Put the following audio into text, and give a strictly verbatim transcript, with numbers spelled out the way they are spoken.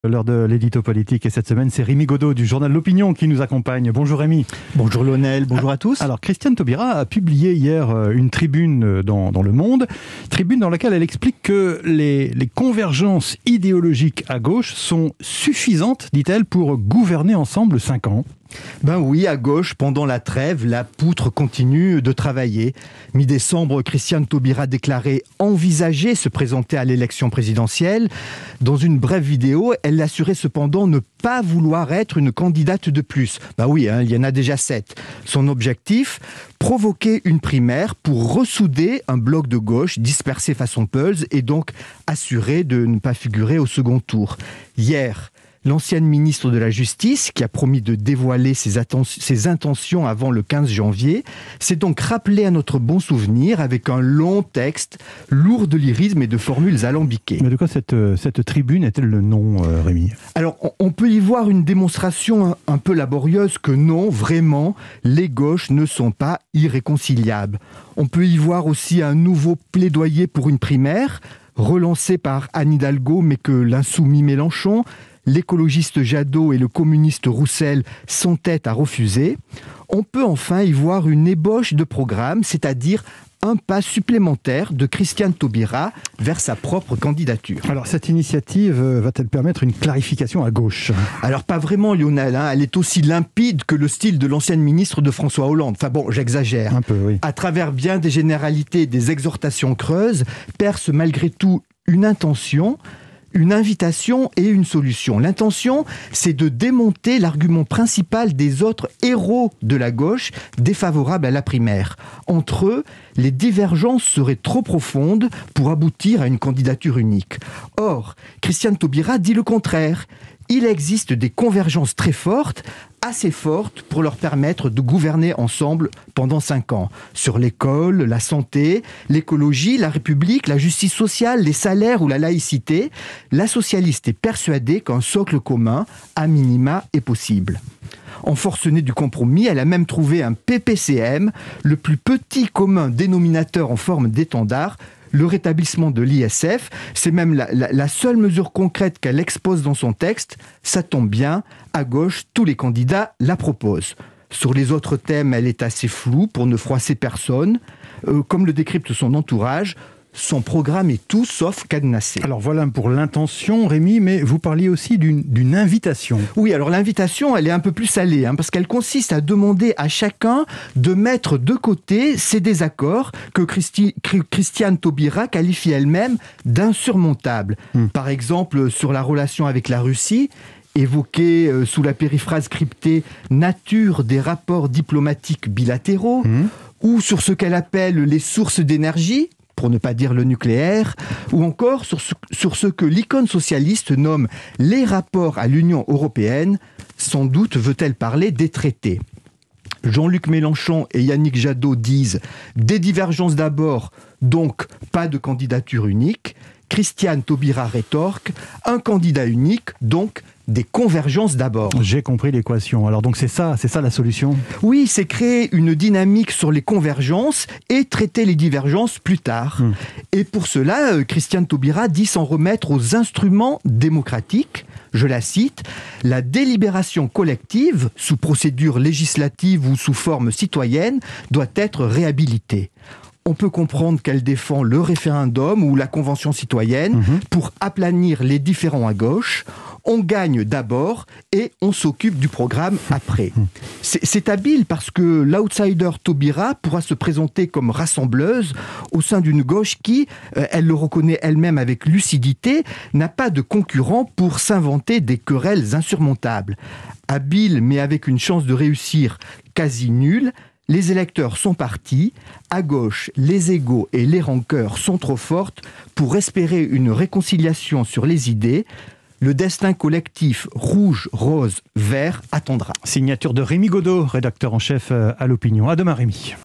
L'heure de l'édito politique et cette semaine c'est Rémi Godot du journal L'Opinion qui nous accompagne. Bonjour Rémi. Bonjour Lionel, bonjour à tous. Alors Christiane Taubira a publié hier une tribune dans, dans Le Monde, tribune dans laquelle elle explique que les, les convergences idéologiques à gauche sont suffisantes, dit-elle, pour gouverner ensemble cinq ans. Ben oui, à gauche, pendant la trêve, la poutre continue de travailler. Mi-décembre, Christiane Taubira déclarait envisager se présenter à l'élection présidentielle. Dans une brève vidéo, elle assurait cependant ne pas vouloir être une candidate de plus. Ben oui, hein, il y en a déjà sept. Son objectif, provoquer une primaire pour ressouder un bloc de gauche dispersé façon Pulse et donc assurer de ne pas figurer au second tour. Hier, l'ancienne ministre de la Justice, qui a promis de dévoiler ses, atten- ses intentions avant le quinze janvier, s'est donc rappelé à notre bon souvenir avec un long texte, lourd de lyrisme et de formules alambiquées. Mais de quoi cette, cette tribune est-elle le nom, euh, Rémi ? Alors, on, on peut y voir une démonstration un, un peu laborieuse que non, vraiment, les gauches ne sont pas irréconciliables. On peut y voir aussi un nouveau plaidoyer pour une primaire, relancé par Anne Hidalgo, mais que l'insoumis Mélenchon, l'écologiste Jadot et le communiste Roussel s'entêtent à refuser. On peut enfin y voir une ébauche de programme, c'est-à-dire un pas supplémentaire de Christiane Taubira vers sa propre candidature. Alors cette initiative va-t-elle permettre une clarification à gauche ? Alors pas vraiment Lionel, hein. Elle est aussi limpide que le style de l'ancienne ministre de François Hollande. Enfin bon, j'exagère. Un peu, oui. À travers bien des généralités et des exhortations creuses, perce malgré tout une intention, une invitation et une solution. L'intention, c'est de démonter l'argument principal des autres héros de la gauche défavorables à la primaire. Entre eux, les divergences seraient trop profondes pour aboutir à une candidature unique. Or, Christiane Taubira dit le contraire. Il existe des convergences très fortes, assez fortes pour leur permettre de gouverner ensemble pendant cinq ans. Sur l'école, la santé, l'écologie, la République, la justice sociale, les salaires ou la laïcité, la socialiste est persuadée qu'un socle commun, à minima, est possible. En forcenée du compromis, elle a même trouvé un P P C M, le plus petit commun dénominateur en forme d'étendard, le rétablissement de l'I S F. C'est même la, la, la seule mesure concrète qu'elle expose dans son texte. Ça tombe bien, à gauche, tous les candidats la proposent. Sur les autres thèmes, elle est assez floue pour ne froisser personne. Euh, comme le décrypte son entourage, son programme est tout sauf cadenassé. Alors voilà pour l'intention, Rémi, mais vous parliez aussi d'une, d'une invitation. Oui, alors l'invitation, elle est un peu plus salée, hein, parce qu'elle consiste à demander à chacun de mettre de côté ses désaccords que Christi, Christiane Taubira qualifie elle-même d'insurmontables. Hum. Par exemple, sur la relation avec la Russie, évoquée euh, sous la périphrase cryptée « nature des rapports diplomatiques bilatéraux hum. », ou sur ce qu'elle appelle les sources d'énergie, pour ne pas dire le nucléaire, ou encore sur ce, sur ce que l'icône socialiste nomme les rapports à l'Union européenne. Sans doute veut-elle parler des traités. Jean-Luc Mélenchon et Yannick Jadot disent « des divergences d'abord, donc pas de candidature unique ». Christiane Taubira rétorque « un candidat unique, donc des convergences d'abord ». J'ai compris l'équation. Alors donc c'est ça, c'est ça la solution ? Oui, c'est créer une dynamique sur les convergences et traiter les divergences plus tard. Hum. Et pour cela, Christiane Taubira dit s'en remettre aux instruments démocratiques. Je la cite, « La délibération collective, sous procédure législative ou sous forme citoyenne, doit être réhabilitée ». On peut comprendre qu'elle défend le référendum ou la convention citoyenne mmh. pour aplanir les différends à gauche. On gagne d'abord et on s'occupe du programme après. Mmh. C'est, c'est habile parce que l'outsider Taubira pourra se présenter comme rassembleuse au sein d'une gauche qui, euh, elle le reconnaît elle-même avec lucidité, n'a pas de concurrent pour s'inventer des querelles insurmontables. Habile mais avec une chance de réussir quasi nulle, les électeurs sont partis, à gauche, les égos et les rancœurs sont trop fortes pour espérer une réconciliation sur les idées. Le destin collectif rouge, rose, vert attendra. Signature de Rémi Godot, rédacteur en chef à L'Opinion. À demain Rémi.